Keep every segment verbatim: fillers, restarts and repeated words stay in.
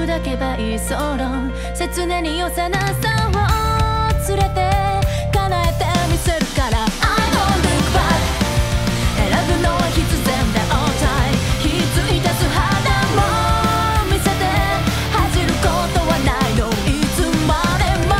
砕けばいいソロ切ねに幼さを連れて叶えてみせるから I don't look back 選ぶのは必然だ all time ひっついた素肌も見せて恥じることはないのいつまでも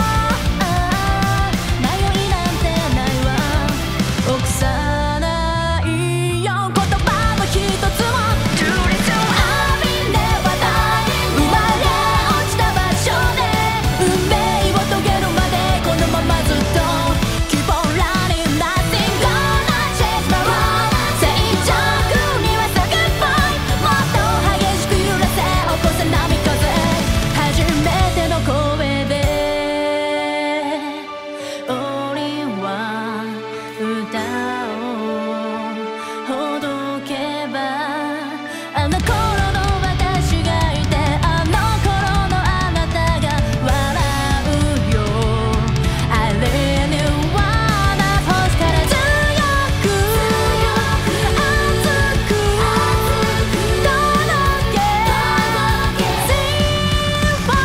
迷いなんてないわ臆さないよ言葉の一つも Do it to I never die 生まれ落ちた場所で運命を遂げるまでこのままずっと Keep on running nothing gonna change my world 静寂にはさ Goodbye もっと激しく揺らせ起こせ波風初めての声で俺は歌をほどけばあの頃の私がいてあの頃のあなたが笑うよ I really wanna 星から強く熱く届け Simple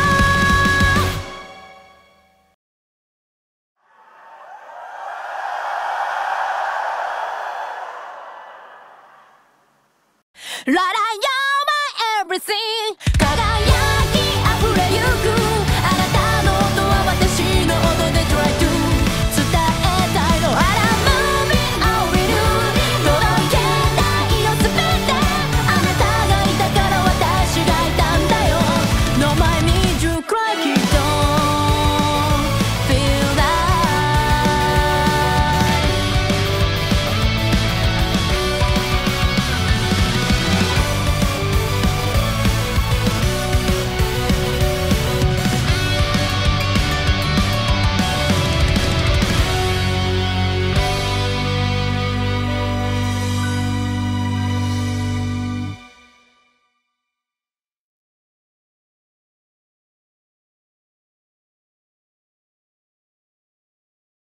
Rara, you're my everything 輝